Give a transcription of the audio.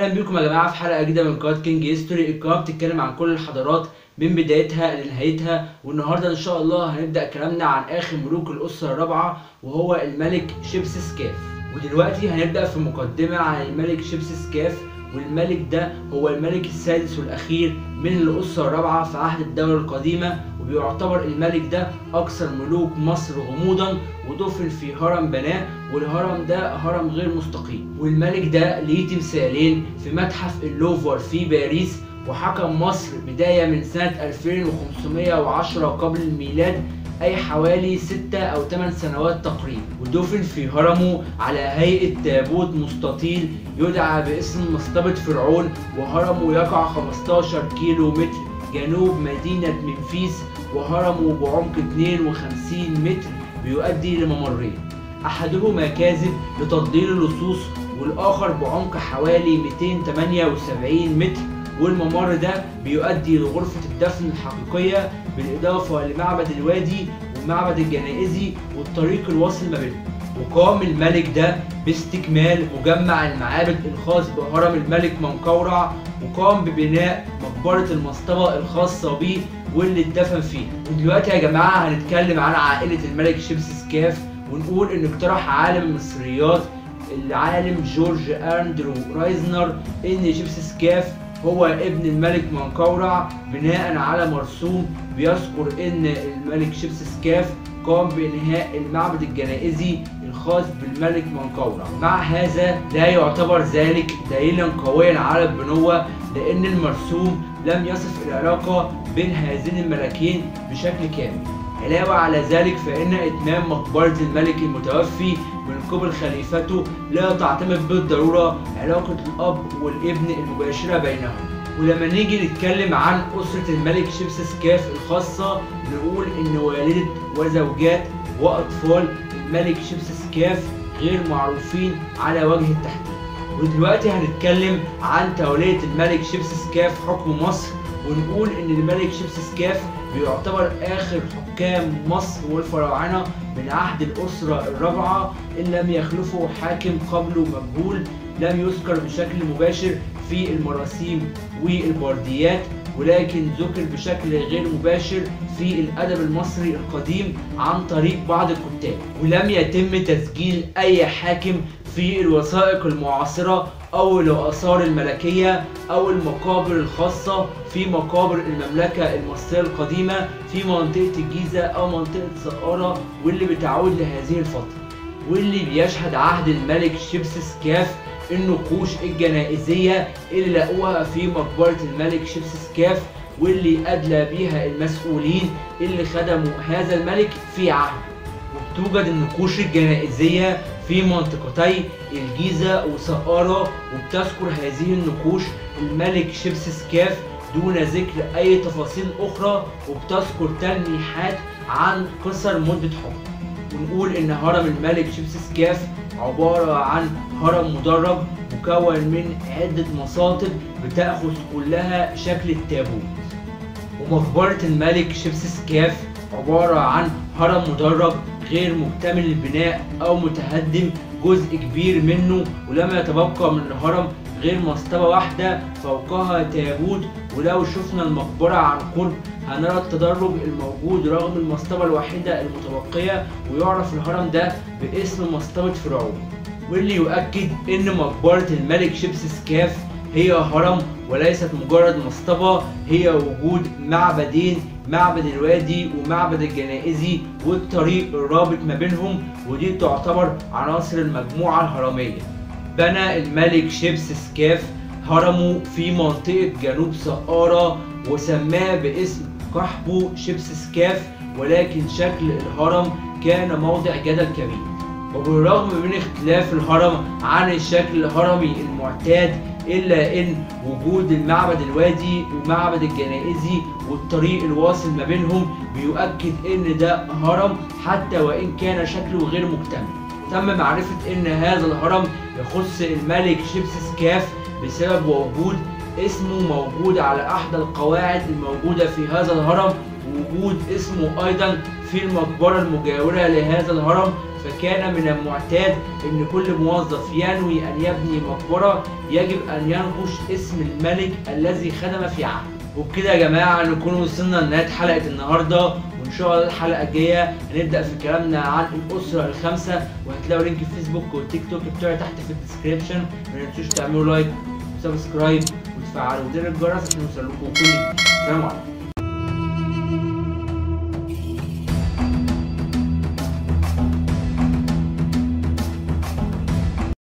اهلا بيكم يا جماعه في حلقه جديده من قناه كينج هيستوري. القناه بتتكلم عن كل الحضارات من بدايتها لنهايتها، والنهارده ان شاء الله هنبدا كلامنا عن اخر ملوك الاسره الرابعه وهو الملك شيبسيس كاف. ودلوقتي هنبدا في مقدمه عن الملك شيبسيس كاف، والملك ده هو الملك السادس والاخير من الاسره الرابعه في عهد الدوله القديمه، وبيعتبر الملك ده اكثر ملوك مصر غموضا، ودفن في هرم بناه، والهرم ده هرم غير مستقيم. والملك ده ليه تمثالين في متحف اللوفر في باريس، وحكم مصر بداية من سنة 2510 قبل الميلاد، أي حوالي 6 أو 8 سنوات تقريبا. ودفن في هرمه على هيئة تابوت مستطيل يدعى باسم مصطبة فرعون، وهرمه يقع 15 كيلو متر جنوب مدينة منفيس، وهرمه بعمق 52 متر بيؤدي لممرين، أحدهما كاذب لتضليل اللصوص، والآخر بعمق حوالي 278 متر، والممر ده بيؤدي لغرفة الدفن الحقيقية، بالإضافة لمعبد الوادي ومعبد الجنائزي والطريق الواصل ما بينهم. وقام الملك ده باستكمال مجمع المعابد الخاص بهرم الملك منقورع، وقام ببناء مقبرة المصطبة الخاصة بيه واللي اتدفن فيها. ودلوقتي يا جماعة هنتكلم عن عائلة الملك شيبسيس كاف، ونقول إن اقترح عالم المصريات العالم جورج أندرو رايزنر إن شيبسيس كاف هو ابن الملك منقورع، بناء على مرسوم بيذكر ان الملك شيبسيس كاف قام بانهاء المعبد الجنائزي الخاص بالملك منقورع. مع هذا لا يعتبر ذلك دليلا قويا على البنوة، لان المرسوم لم يصف العلاقة بين هذين الملكين بشكل كامل. علاوة على ذلك فإن إتمام مقبرة الملك المتوفي من قبل خليفته لا تعتمد بالضرورة علاقة الأب والابن المباشرة بينهم. ولما نيجي نتكلم عن أسرة الملك شيبسيس كاف الخاصة، نقول إن والدة وزوجات وأطفال الملك شيبسيس كاف غير معروفين على وجه التحديد. ودلوقتي هنتكلم عن تولية الملك شيبسيس كاف حكم مصر، ونقول إن الملك شيبسيس كاف بيعتبر آخر حكام مصر والفراعنة من عهد الأسرة الرابعة، إن لم يخلفه حاكم قبله مجهول لم يذكر بشكل مباشر في المراسيم والبرديات، ولكن ذكر بشكل غير مباشر في الأدب المصري القديم عن طريق بعض الكتاب. ولم يتم تسجيل أي حاكم في الوثائق المعاصرة أو الآثار الملكية أو المقابر الخاصة في مقابر المملكة المصرية القديمة في منطقة الجيزة أو منطقة سقارة، واللي بتعود لهذه الفترة. واللي بيشهد عهد الملك شيبسيس كاف النقوش الجنائزية اللي لقوها في مقبرة الملك شيبسيس كاف، واللي أدلى بيها المسؤولين اللي خدموا هذا الملك في عهده. وبتوجد النقوش الجنائزية في منطقتي الجيزة وسقارة، وبتذكر هذه النقوش الملك شيبسيس كاف دون ذكر أي تفاصيل أخرى، وبتذكر تلميحات عن قصر مدة حكم. ونقول إن هرم الملك شيبسيس كاف عبارة عن هرم مدرج مكون من عدة مساطب بتأخذ كلها شكل التابوت. ومقبرة الملك شيبسيس كاف عبارة عن هرم مدرج غير مكتمل البناء أو متهدم جزء كبير منه، ولم يتبقى من الهرم غير مصطبة واحدة فوقها تابوت. ولو شفنا المقبرة عن قرب هنرى التدرج الموجود رغم المصطبة الوحيدة المتبقية، ويعرف الهرم ده باسم مصطبة فرعون. واللي يؤكد ان مقبرة الملك شيبسيس كاف هي هرم وليست مجرد مصطبة، هي وجود معبدين، معبد الوادي ومعبد الجنائزي والطريق الرابط ما بينهم، ودي تعتبر عناصر المجموعة الهرمية. بنى الملك شيبسيس كاف هرمه في منطقة جنوب سقارة وسماه باسم قحبو شيبسيس كاف، ولكن شكل الهرم كان موضع جدل كبير. وبالرغم من اختلاف الهرم عن الشكل الهرمي المعتاد، إلا إن وجود المعبد الوادي ومعبد الجنائزي والطريق الواصل ما بينهم بيؤكد إن ده هرم حتى وإن كان شكله غير مكتمل. تم معرفة إن هذا الهرم يخص الملك شيبسيس كاف بسبب وجود اسمه موجود على أحدى القواعد الموجودة في هذا الهرم، ووجود اسمه أيضا في المقبرة المجاورة لهذا الهرم، فكان من المعتاد ان كل موظف ينوي ان يبني مقبرة يجب ان ينقش اسم الملك الذي خدم في عهده. وبكده يا جماعة نكون وصلنا لنهاية حلقة النهاردة، وإن شاء الله الحلقة الجاية هنبدأ في كلامنا عن الأسرة الخامسة، وهتلاقوا لينك الفيسبوك والتيك توك بتوعي تحت في الديسكريبشن. ما تنسوش تعملوا لايك وسبسكرايب وتفعلوا زر الجرس عشان يوصلكوا كل جديد. سلام عليكم.